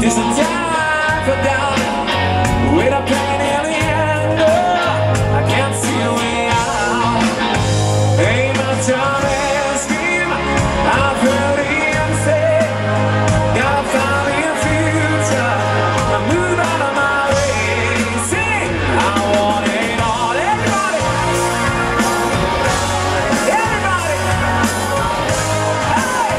It's a time for down with a pain in the end. I can't see a way out. Ain't much of a scheme. I've heard him say, gotta find me a future. I move out of my way. Sing, I want it all. Everybody, everybody, hey,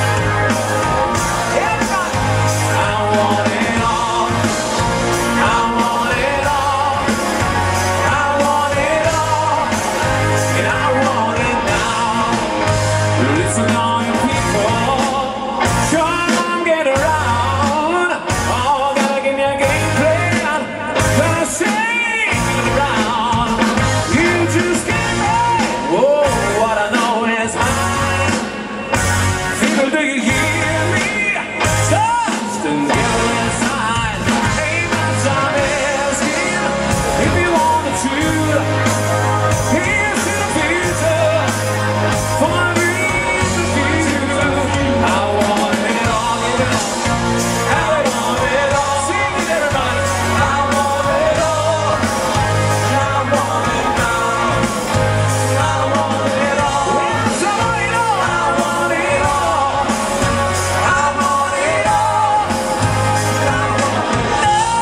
everybody. I want it all. I want it all. I want it all. And I want it now. Listen, all you people, come on, get around. Oh, gotta give me a game plan. Gonna shake it around. You just get me. Whoa, what I know is mine. People, do you hear me? Just and get inside. Ain't much I'm asking. If you want the truth, here's to the future. For my reason for you. I want it all, give it all. I want it all. Sing it, everybody. I want it all. I want it now. I want it all. Yes, I want it all. I want it all. I want it all. I want it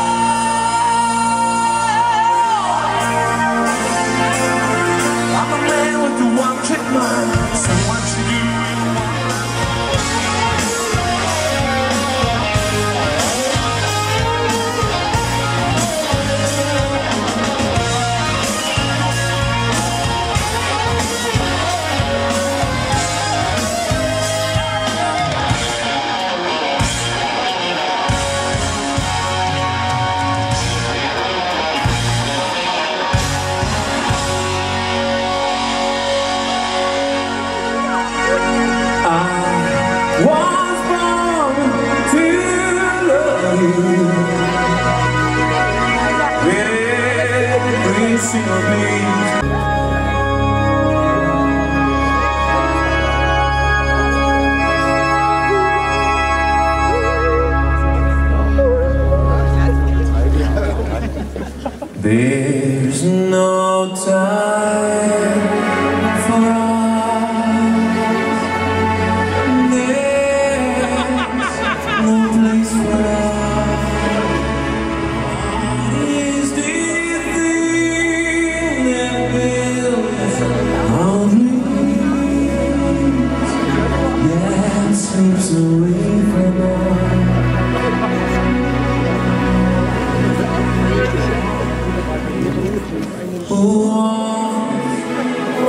all. I'm a man with the one-trick mind. So what you do? I was born to love you with every single beat. There's no time for us. There's no place for us. What is the thing that builds our dreams? That slips away from us. Who wants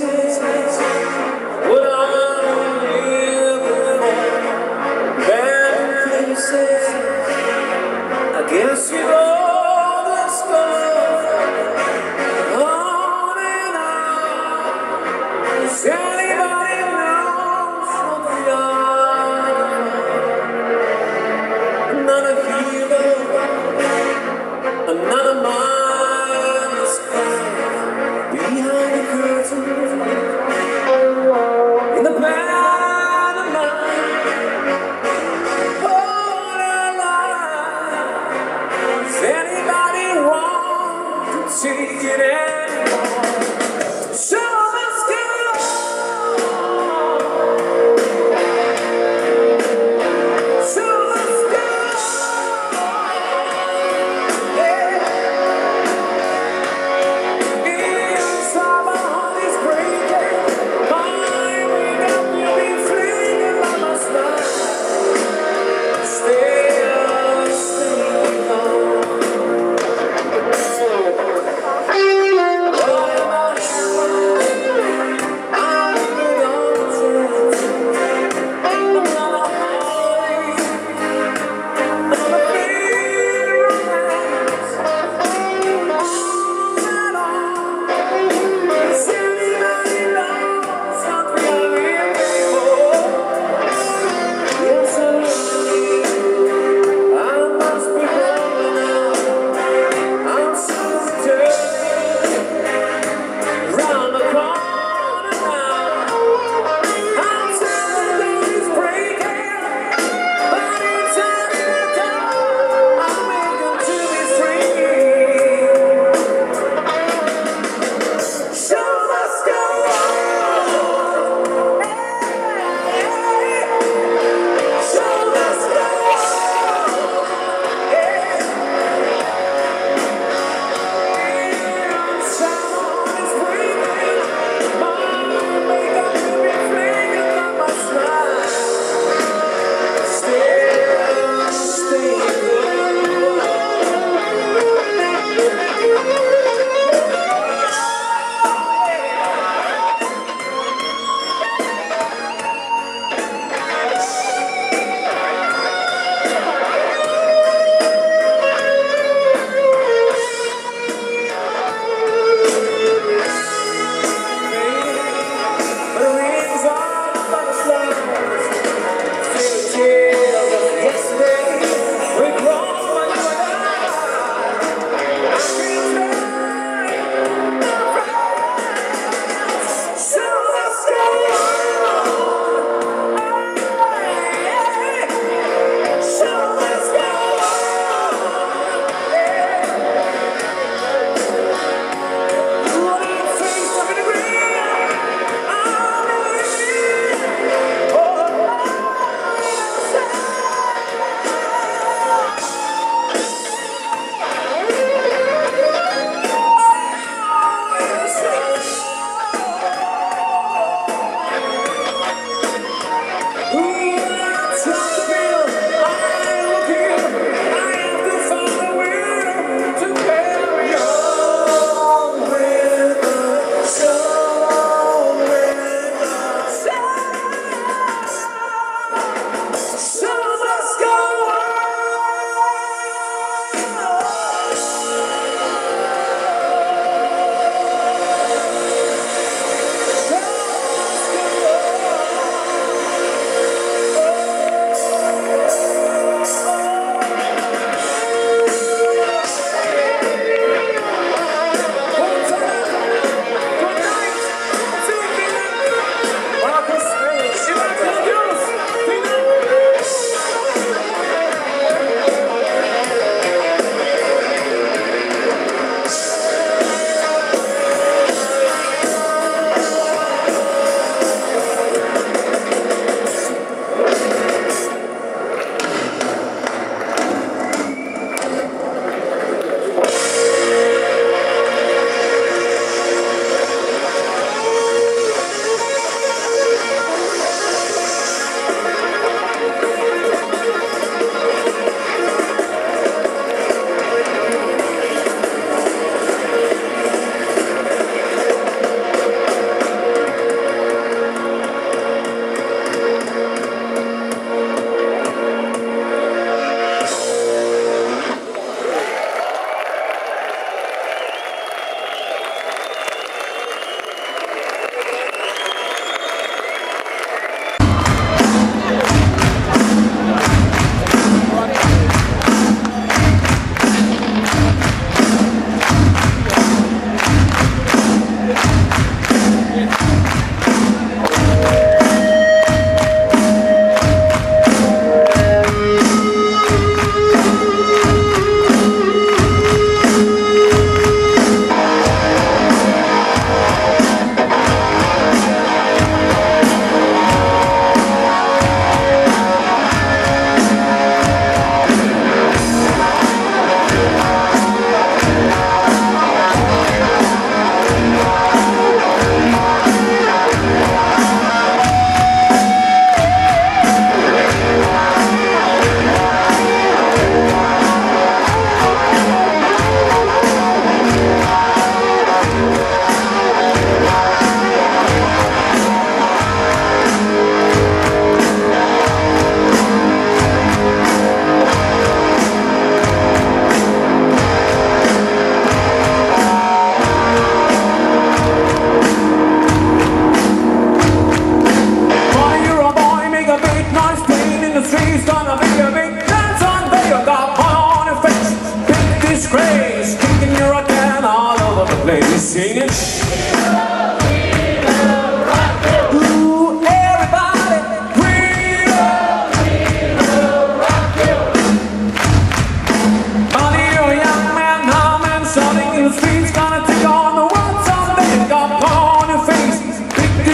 places what I'm living for. Bad places, I guess you know the story. On and on. Does anybody know something young? Not a hero, not a mindless crowd. Behind the curtain, in the pantomime, holding line. Does anybody want to take it anymore? Show me skill.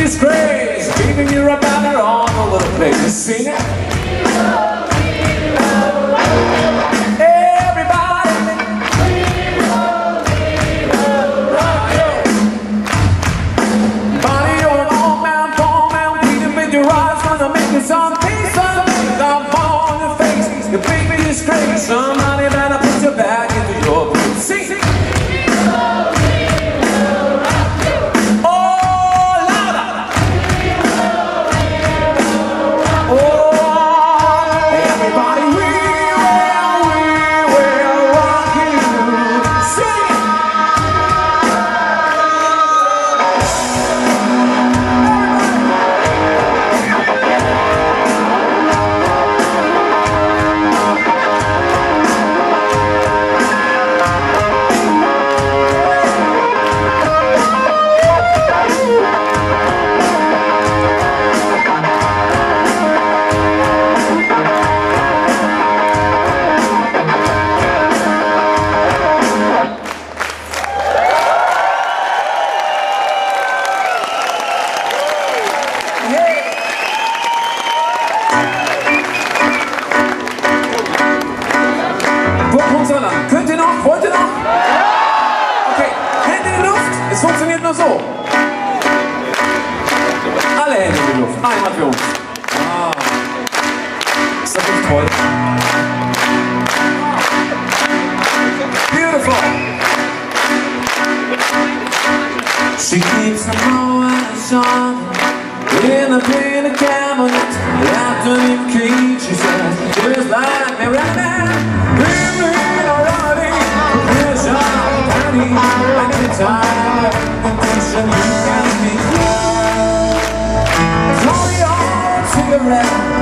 disgrace, keeping you right back all over the place. You sing it. Somebody better put your back into your boots. Sing! Oh, louder! Oh, everybody, we will rock you. Sing! Könnt ihr noch? Wollt ihr noch? Okay, Hände in die Luft. Es funktioniert nur so. Alle Hände in die Luft. Einmal für uns. Ah. Ist das nicht toll? Beautiful. She keeps the moment on in a painted cabinet. Afternoon key, she says, just like me right now. Anytime, you can be. Throw your cigarette.